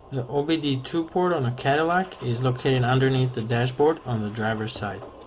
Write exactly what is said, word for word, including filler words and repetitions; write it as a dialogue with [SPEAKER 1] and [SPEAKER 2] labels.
[SPEAKER 1] The O B D two port on a Cadillac is located underneath the dashboard on the driver's side.